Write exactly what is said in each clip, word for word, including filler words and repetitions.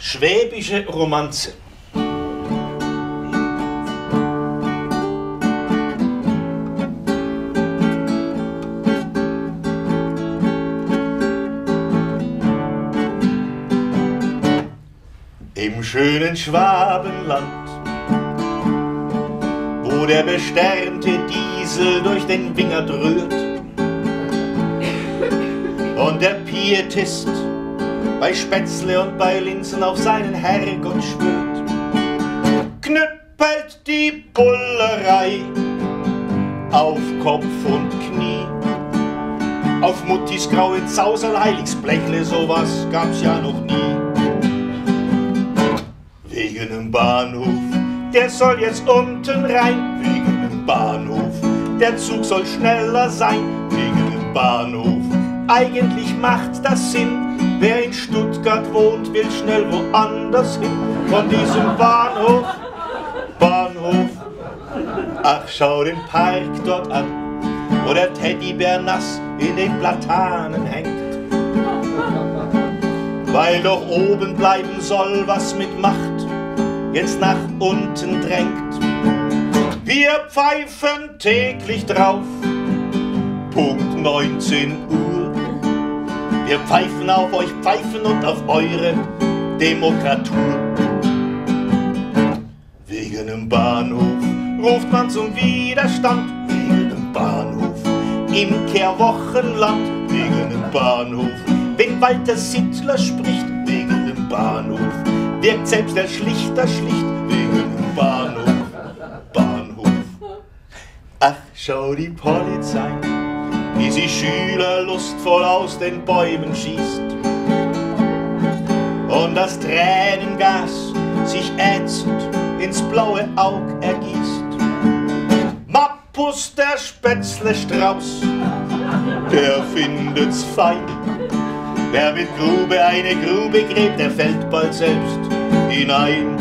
Schwäbische Romanze. Im schönen Schwabenland, wo der besternte Diesel durch den Wingert rührt und der Pietist bei Spätzle und bei Linsen auf seinen Herrgott schwört, knüppelt die Bullerei auf Kopf und Knie. Auf Muttis graue Zausel, heiliges Blechle, sowas gab's ja noch nie. Wegen dem Bahnhof, der soll jetzt unten rein. Wegen dem Bahnhof, der Zug soll schneller sein. Wegen dem Bahnhof, eigentlich macht das Sinn. Wer in Stuttgart wohnt, will schnell woanders hin. Von diesem Bahnhof, Bahnhof. Ach, schau den Park dort an, wo der Teddybär nass in den Platanen hängt. Weil doch oben bleiben soll, was mit Macht jetzt nach unten drängt. Wir pfeifen täglich drauf, Punkt neunzehn Uhr. Wir pfeifen auf euch Pfeifen und auf eure Demokratur. Wegen dem Bahnhof ruft man zum Widerstand. Wegen dem Bahnhof im Kehrwochenland. Wegen dem Bahnhof, wenn Walter Sittler spricht. Wegen dem Bahnhof wirkt selbst der Schlichter schlicht. Wegen dem Bahnhof, Bahnhof. Ach, schau die Polizei, wie sie Schüler lustvoll aus den Bäumen schießt und das Tränengas sich ätzend ins blaue Aug ergießt. Mappus, der Spätzle-Strauß, der findet's fein. Wer mit Grube eine Grube gräbt, der fällt bald selbst hinein.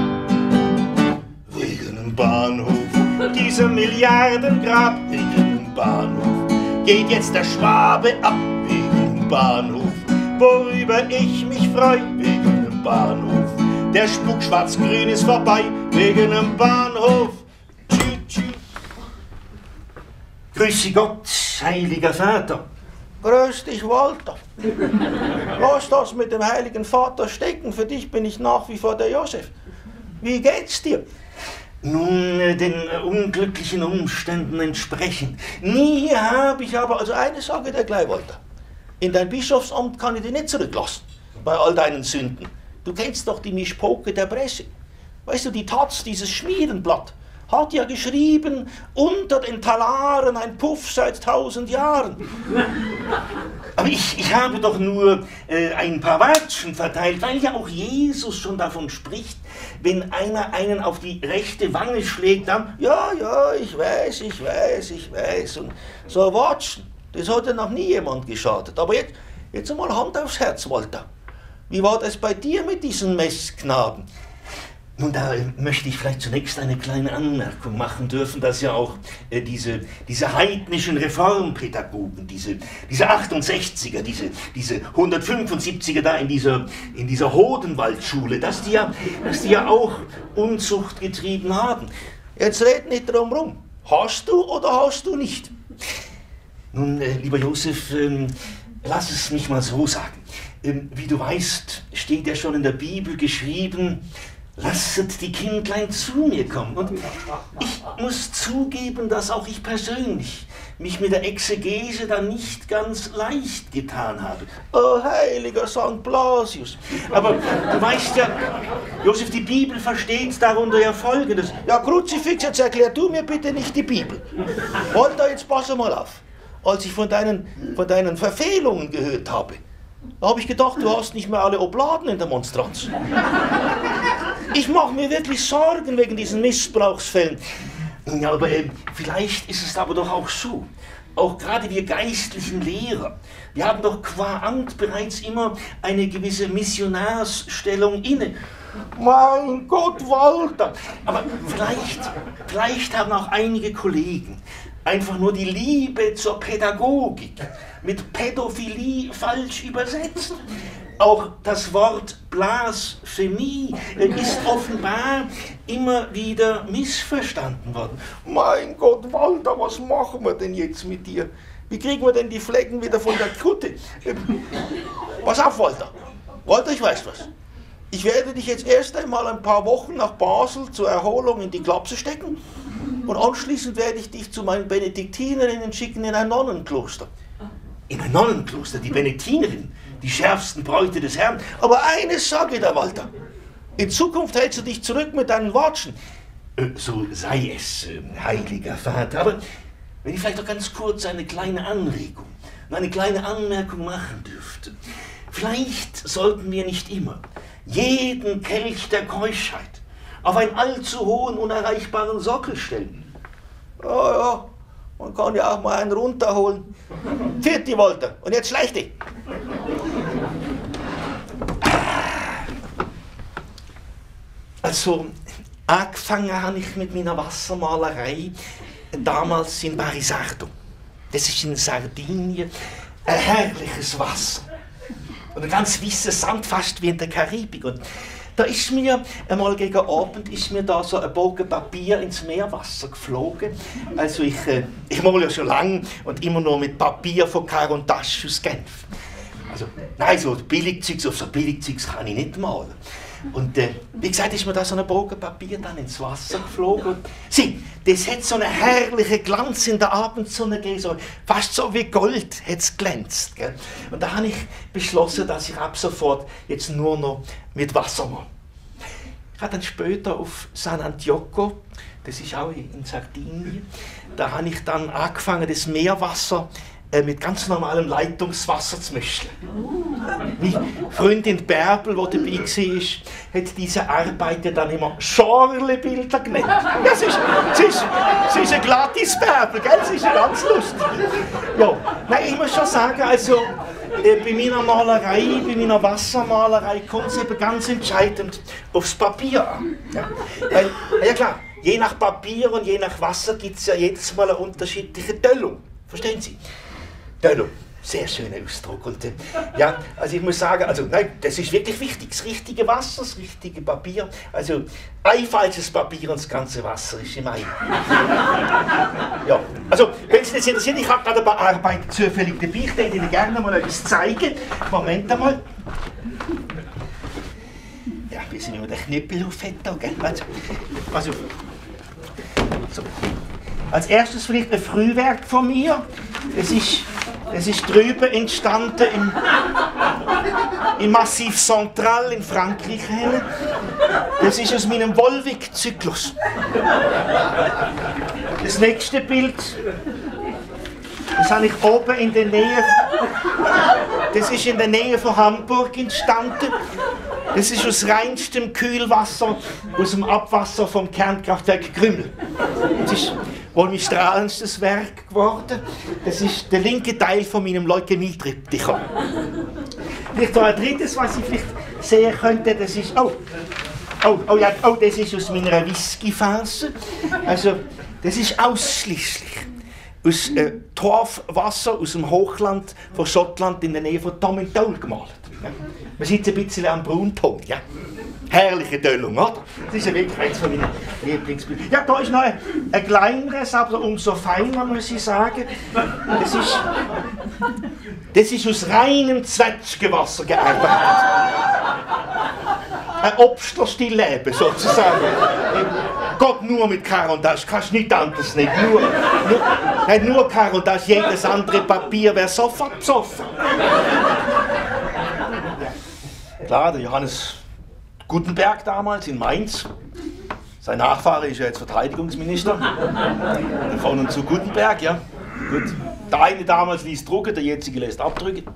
Wegen dem Bahnhof, diesem Milliardengrab. Wegen dem Bahnhof geht jetzt der Schwabe ab. Wegen dem Bahnhof, worüber ich mich freu. Wegen dem Bahnhof, der Spuk schwarz-grün ist vorbei. Wegen dem Bahnhof. Tschü, tschü. Grüße Gott, heiliger Vater. Grüß dich, Walter. Lass das mit dem Heiligen Vater stecken, für dich bin ich nach wie vor der Josef. Wie geht's dir? Nun, den unglücklichen Umständen entsprechend. Nie habe ich aber, also eine Sache der gleich, Walter. In dein Bischofsamt kann ich dich nicht zurücklassen, bei all deinen Sünden. Du kennst doch die Mischpoke der Presse. Weißt du, die Taz, dieses Schmierenblatt, hat ja geschrieben, unter den Talaren ein Puff seit tausend Jahren. Aber ich, ich habe doch nur äh, ein paar Watschen verteilt, weil ja auch Jesus schon davon spricht, wenn einer einen auf die rechte Wange schlägt, dann... Ja, ja, ich weiß, ich weiß, ich weiß. Und so Watschen, das hat ja noch nie jemand geschadet. Aber jetzt, jetzt einmal Hand aufs Herz, Walter. Wie war das bei dir mit diesen Messknaben? Nun, da äh, möchte ich vielleicht zunächst eine kleine Anmerkung machen dürfen, dass ja auch äh, diese, diese heidnischen Reformpädagogen, diese, diese achtundsechziger, diese, diese hundertfünfundsiebziger da in dieser, in dieser Hodenwaldschule, dass die, ja, dass die ja auch Unzucht getrieben haben. Jetzt red nicht drum rum. Hast du oder hast du nicht? Nun, äh, lieber Josef, ähm, lass es mich mal so sagen. Ähm, wie du weißt, steht ja schon in der Bibel geschrieben, lasset die Kindlein zu mir kommen. Und ich muss zugeben, dass auch ich persönlich mich mit der Exegese da nicht ganz leicht getan habe. Oh, heiliger Sankt Blasius. Aber du weißt ja, Josef, die Bibel versteht darunter ja Folgendes. Ja, Kruzifix, jetzt erklär du mir bitte nicht die Bibel. Walter, jetzt pass mal auf. Als ich von deinen, von deinen Verfehlungen gehört habe, da habe ich gedacht, du hast nicht mehr alle Obladen in der Monstranz. Ich mache mir wirklich Sorgen wegen diesen Missbrauchsfällen. Ja, aber äh, vielleicht ist es aber doch auch so. Auch gerade wir geistlichen Lehrer, wir haben doch qua Amt bereits immer eine gewisse Missionarsstellung inne. Mein Gott, Walter! Aber vielleicht, vielleicht haben auch einige Kollegen einfach nur die Liebe zur Pädagogik mit Pädophilie falsch übersetzt. Auch das Wort Blasphemie ist offenbar immer wieder missverstanden worden. Mein Gott, Walter, was machen wir denn jetzt mit dir? Wie kriegen wir denn die Flecken wieder von der Kutte? Pass auf, Walter. Walter, ich weiß was. Ich werde dich jetzt erst einmal ein paar Wochen nach Basel zur Erholung in die Klapse stecken und anschließend werde ich dich zu meinen Benediktinerinnen schicken in ein Nonnenkloster. In ein Nonnenkloster, die Benediktinerinnen, die schärfsten Bräute des Herrn. Aber eines sage der Walter, in Zukunft hältst du dich zurück mit deinen Watschen. Äh, so sei es, äh, heiliger Vater, aber wenn ich vielleicht noch ganz kurz eine kleine Anregung, eine kleine Anmerkung machen dürfte. Vielleicht sollten wir nicht immer jeden Kelch der Keuschheit auf einen allzu hohen, unerreichbaren Sockel stellen. Ja, ja, man kann ja auch mal einen runterholen. Vierte Walter, und jetzt schleich dich. Also, angefangen habe ich mit meiner Wassermalerei damals in Barisardo. Das ist in Sardinien ein herrliches Wasser. Und ein ganz weißes Sand, fast wie in der Karibik. Und da ist mir einmal gegen Abend ist mir da so ein Bogen Papier ins Meerwasser geflogen. Also ich, äh, ich male ja schon lange und immer nur mit Papier von Caron d'Ache aus Genf. Also, nein, so Billigzeugs, auf so Billigzeugs kann ich nicht malen. Und äh, wie gesagt, ist mir da so ein Bogen Papier dann ins Wasser geflogen. Und, sieh, das hat so einen herrlichen Glanz in der Abendsonne gegeben, so, fast so wie Gold hat es glänzt. Gell? Und da habe ich beschlossen, dass ich ab sofort jetzt nur noch mit Wasser mache. Ich habe dann später auf San Antioco, das ist auch in Sardinien, da habe ich dann angefangen, das Meerwasser mit ganz normalem Leitungswasser zu mischen. Meine Freundin Bärbel, die dabei war, hat diese Arbeit dann immer Schorlebilder genannt. Ja, sie ist, sie ist, sie ist ein glattes Bärbel, gell? Sie ist ganz lustig. Ja, nein, ich muss schon sagen, also äh, bei meiner Malerei, bei meiner Wassermalerei kommt es eben ganz entscheidend aufs Papier an. Ja, weil, ja klar, je nach Papier und je nach Wasser gibt es ja jedes Mal eine unterschiedliche Döllung. Verstehen Sie? Döllung, sehr schöner Ausdruck. Und, äh, ja, also ich muss sagen, also, nein, das ist wirklich wichtig. Das richtige Wasser, das richtige Papier. Also ein falsches Papier und das ganze Wasser ist im Ei. Ja, also wenn Sie das interessiert, ich habe gerade ein paar Arbeiten zufällig dabei. Ich würde Ihnen gerne mal etwas zeigen. Moment einmal. Ja, wir sind immer der Knüppel auf Fett, gell? Also, also so. Als erstes vielleicht ein Frühwerk von mir. Es ist, es ist drüben entstanden im, im Massif Central in Frankreich. Das ist aus meinem Volvic-Zyklus. Das nächste Bild, das habe ich oben in der Nähe, das ist in der Nähe von Hamburg entstanden. Das ist aus reinstem Kühlwasser, aus dem Abwasser vom Kernkraftwerk Krümmel. Das ist wohl mein strahlendstes Werk geworden. Das ist der linke Teil von meinem Leukämie-Triptychon. Vielleicht noch ein drittes, was ich vielleicht sehen könnte, das ist, oh, oh, oh, ja, oh, das ist aus meiner Whisky-Phase. Also, das ist ausschließlich aus äh, Torfwasser aus dem Hochland von Schottland in der Nähe von Tomintoul gemalt. Ja. Man sieht ein bisschen am Braunton, ja. Herrliche Döllung, oder? Das ist ja wirklich eines von meinen Lieblingsbildern. Ja, da ist noch ein, ein kleineres, aber umso feiner, muss ich sagen. Das ist, das ist aus reinem Zwetschgenwasser gearbeitet. Ein Obstlerstillleben, sozusagen. Gott, nur mit Caron d'Ache, kannst du nichts anderes nicht. Nur, nur, nicht nur Caron d'Ache, jedes andere Papier wäre sofort besoffen. Klar, der Johannes Gutenberg damals in Mainz. Sein Nachfahre ist ja jetzt Verteidigungsminister. Von und zu Gutenberg, ja. Gut. Der eine damals ließ drucken, der jetzige lässt abdrücken.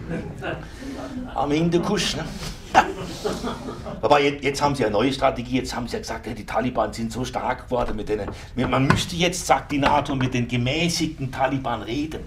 Am Hindukusch, ne? Aber jetzt, jetzt haben sie eine neue Strategie, jetzt haben sie ja gesagt, die Taliban sind so stark geworden mit denen. Man müsste jetzt, sagt die NATO, mit den gemäßigten Taliban reden.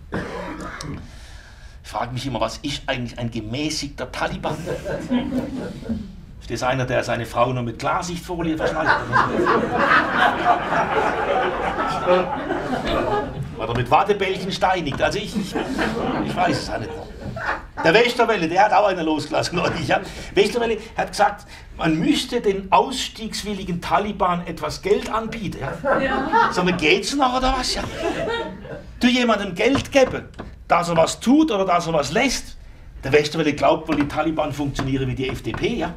Ich frage mich immer, was ist eigentlich ein gemäßigter Taliban? Ist das einer, der seine Frau nur mit Klarsichtfolie verschnallt? Oder mit Wattebällchen steinigt? Also ich, ich, ich weiß es auch nicht. Der Westerwelle, der hat auch einen losgelassen neulich. Ja. Westerwelle hat gesagt, man müsste den ausstiegswilligen Taliban etwas Geld anbieten. Ja. Ja. Sag mal, geht's noch oder was? Ja. Du jemandem Geld geben, dass er was tut oder dass er was lässt. Der Westerwelle glaubt wohl, die Taliban funktionieren wie die F D P, ja?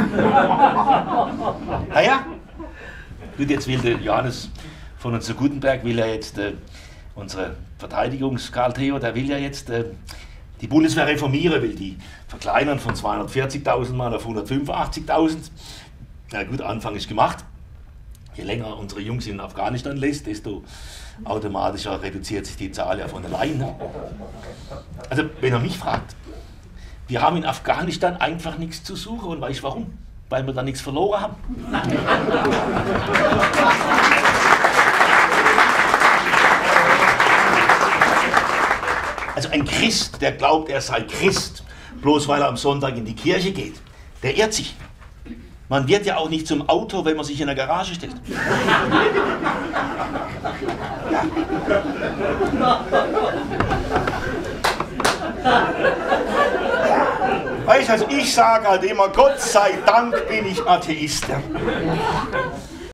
Naja, gut, jetzt will der Johannes von uns zu Gutenberg, will ja jetzt, äh, unsere Verteidigungs-Karl Theo, der will ja jetzt äh, die Bundeswehr reformieren, will die verkleinern von zweihundertvierzigtausend Mann auf hundertfünfundachtzigtausend. Na gut, Anfang ist gemacht. Je länger unsere Jungs in Afghanistan lässt, desto automatischer reduziert sich die Zahl ja von alleine. Also, wenn er mich fragt, wir haben in Afghanistan einfach nichts zu suchen und weißt warum? Weil wir da nichts verloren haben. Also ein Christ, der glaubt, er sei Christ, bloß weil er am Sonntag in die Kirche geht, der irrt sich. Man wird ja auch nicht zum Auto, wenn man sich in der Garage stellt. Ja. Weißt du, also ich sage halt immer, Gott sei Dank bin ich Atheist. Ja.